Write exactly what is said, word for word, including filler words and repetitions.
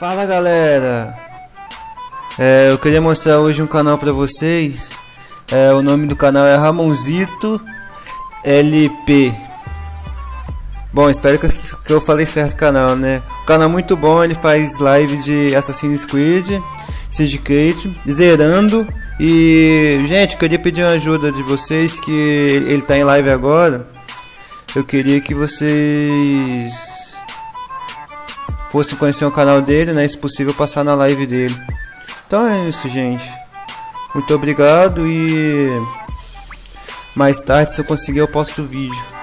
Fala galera, é, eu queria mostrar hoje um canal pra vocês. É, o nome do canal é Ramonzito L P. Bom, espero que eu, que eu falei certo o canal, né? O canal é muito bom, ele faz live de Assassin's Creed, Syndicate, zerando. E, gente, eu queria pedir uma ajuda de vocês, que ele tá em live agora. Eu queria que vocês fossem conhecer o canal dele, né? Se possível, passar na live dele. Então é isso, gente. Muito obrigado e mais tarde, se eu conseguir, eu posto o vídeo.